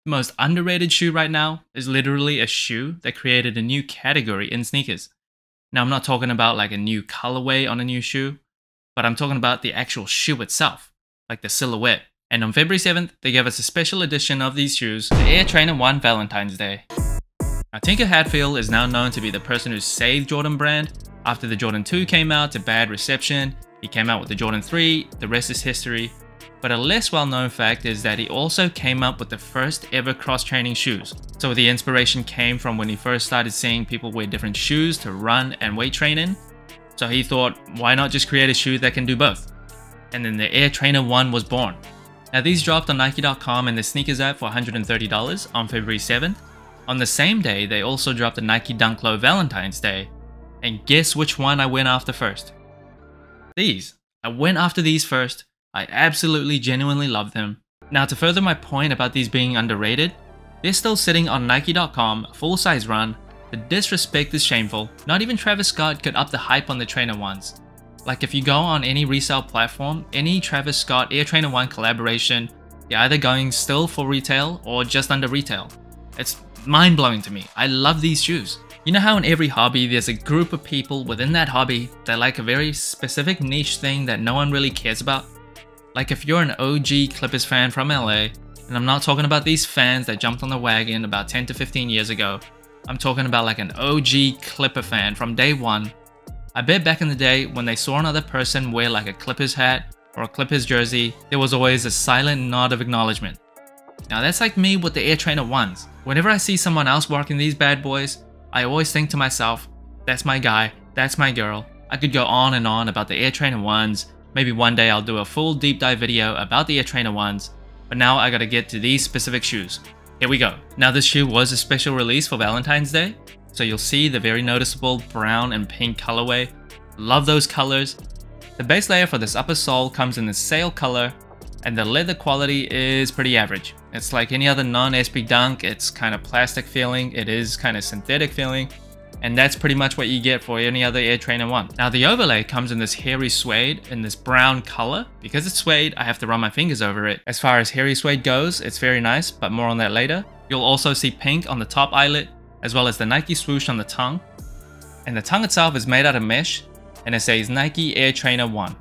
The most underrated shoe right now is literally a shoe that created a new category in sneakers. Now I'm not talking about like a new colorway on a new shoe, but I'm talking about the actual shoe itself, like the silhouette. And on February 7th, they gave us a special edition of these shoes, the Air Trainer 1 Valentine's Day. Now Tinker Hatfield is now known to be the person who saved Jordan brand. After the Jordan 2 came out to bad reception, he came out with the Jordan 3, the rest is history. But a less well-known fact is that he also came up with the first ever cross-training shoes. So the inspiration came from when he first started seeing people wear different shoes to run and weight train in. So he thought, why not just create a shoe that can do both? And then the Air Trainer 1 was born. Now these dropped on Nike.com and the sneakers app for $130 on February 7th. On the same day, they also dropped the Nike Dunk Low Valentine's Day. And guess which one I went after first? These. I went after these first. I absolutely genuinely love them. Now to further my point about these being underrated, they're still sitting on Nike.com, full size run. The disrespect is shameful. Not even Travis Scott could up the hype on the Trainer 1s. Like if you go on any resale platform, any Travis Scott Air Trainer 1 collaboration, you're either going still for retail or just under retail. It's mind-blowing to me. I love these shoes. You know how in every hobby there's a group of people within that hobby that like a very specific niche thing that no one really cares about? Like if you're an OG Clippers fan from LA, and I'm not talking about these fans that jumped on the wagon about 10 to 15 years ago, I'm talking about like an OG Clipper fan from day one. I bet back in the day when they saw another person wear like a Clippers hat or a Clippers jersey, there was always a silent nod of acknowledgement. Now that's like me with the Air Trainer 1s. Whenever I see someone else rocking these bad boys, I always think to myself, that's my guy, that's my girl. I could go on and on about the Air Trainer 1s. Maybe one day I'll do a full deep dive video about the Air Trainer 1s, but now I gotta get to these specific shoes. Here we go. Now this shoe was a special release for Valentine's Day, so you'll see the very noticeable brown and pink colorway. Love those colors. The base layer for this upper sole comes in the sail color, and the leather quality is pretty average. It's like any other non-SB Dunk, it's kind of plastic feeling, it is kind of synthetic feeling, and that's pretty much what you get for any other Air Trainer 1. Now the overlay comes in this hairy suede in this brown color. Because it's suede, I have to run my fingers over it. As far as hairy suede goes, it's very nice, but more on that later. You'll also see pink on the top eyelet, as well as the Nike swoosh on the tongue. And the tongue itself is made out of mesh, and it says Nike Air Trainer 1.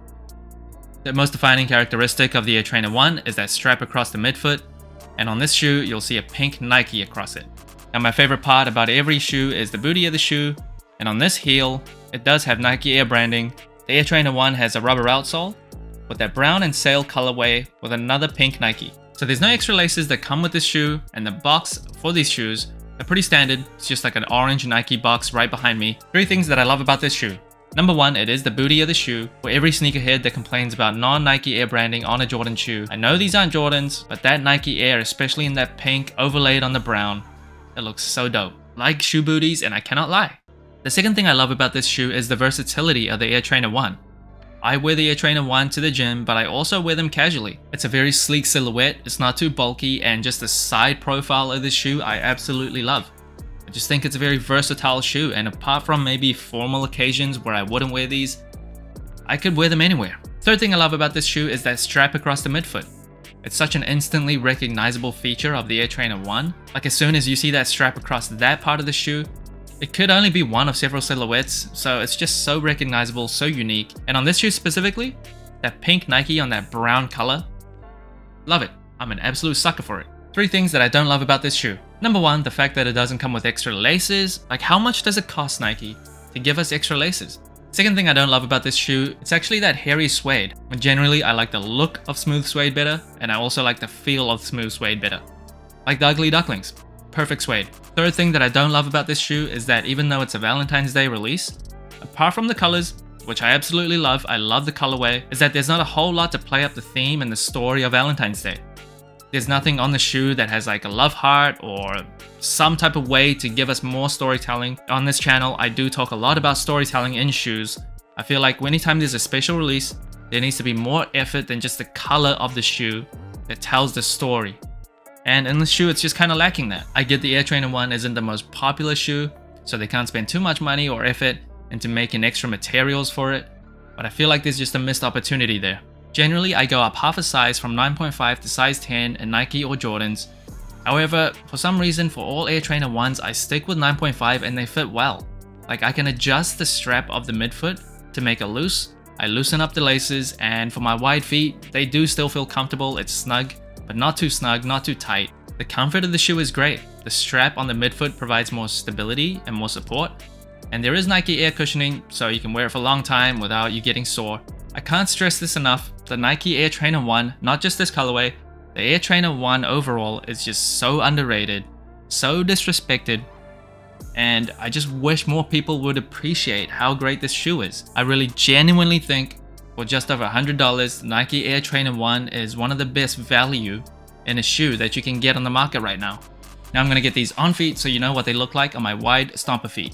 The most defining characteristic of the Air Trainer 1 is that strap across the midfoot, and on this shoe, you'll see a pink Nike across it. Now my favorite part about every shoe is the booty of the shoe, and on this heel, it does have Nike Air branding. The Air Trainer 1 has a rubber outsole with that brown and sail colorway with another pink Nike. So there's no extra laces that come with this shoe, and the box for these shoes are pretty standard. It's just like an orange Nike box right behind me. 3 things that I love about this shoe. Number 1, it is the booty of the shoe. For every sneakerhead that complains about non-Nike Air branding on a Jordan shoe, I know these aren't Jordans, but that Nike Air, especially in that pink overlaid on the brown, it looks so dope. Like shoe booties, and I cannot lie. The second thing I love about this shoe is the versatility of the Air Trainer 1. I wear the Air Trainer 1 to the gym, but I also wear them casually. It's a very sleek silhouette, it's not too bulky, and just the side profile of this shoe I absolutely love. I just think it's a very versatile shoe, and apart from maybe formal occasions where I wouldn't wear these, I could wear them anywhere. Third thing I love about this shoe is that strap across the midfoot. It's such an instantly recognizable feature of the Air Trainer 1. Like as soon as you see that strap across that part of the shoe, it could only be one of several silhouettes, so it's just so recognizable, so unique. And on this shoe specifically, that pink Nike on that brown color, love it. I'm an absolute sucker for it. 3 things that I don't love about this shoe. Number 1, the fact that it doesn't come with extra laces. Like how much does it cost Nike to give us extra laces? Second thing I don't love about this shoe, it's actually that hairy suede. Generally, I like the look of smooth suede better, and I also like the feel of smooth suede better. Like the Ugly Ducklings. Perfect suede. Third thing that I don't love about this shoe is that even though it's a Valentine's Day release, apart from the colors, which I absolutely love, I love the colorway, is that there's not a whole lot to play up the theme and the story of Valentine's Day. There's nothing on the shoe that has like a love heart or some type of way to give us more storytelling. On this channel, I do talk a lot about storytelling in shoes. I feel like anytime there's a special release, there needs to be more effort than just the color of the shoe that tells the story. And in the shoe, it's just kind of lacking that. I get the Air Trainer 1 isn't the most popular shoe, so they can't spend too much money or effort into making extra materials for it, but I feel like there's just a missed opportunity there. Generally, I go up half a size from 9.5 to size 10 in Nike or Jordans, However, for some reason for all Air Trainer 1s, I stick with 9.5 and they fit well. Like I can adjust the strap of the midfoot to make it loose, I loosen up the laces, and for my wide feet, they do still feel comfortable, it's snug, but not too snug, not too tight. The comfort of the shoe is great. The strap on the midfoot provides more stability and more support, and there is Nike air cushioning, so you can wear it for a long time without you getting sore. I can't stress this enough, the Nike Air Trainer 1, not just this colorway, the Air Trainer 1 overall is just so underrated, so disrespected, and I just wish more people would appreciate how great this shoe is. I really genuinely think for just over $100, Nike Air Trainer 1 is one of the best value in a shoe that you can get on the market right now. Now I'm going to get these on feet so you know what they look like on my wide stomper feet.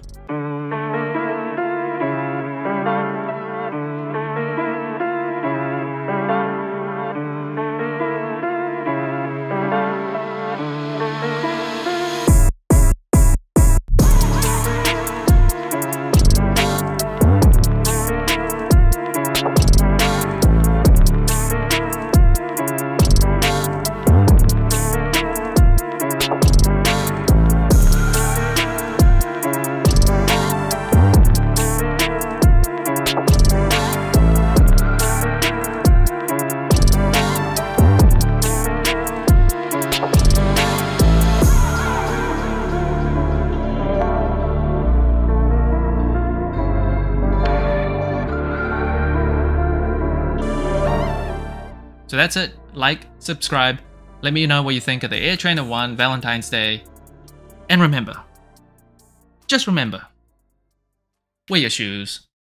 So that's it. Like, subscribe, let me know what you think of the Air Trainer 1 Valentine's Day. And remember, just remember, wear your shoes.